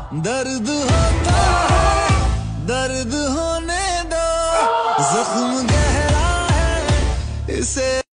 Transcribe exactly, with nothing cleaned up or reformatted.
दर्द होता है, दर्द होने दो, जख्म गहरा है इसे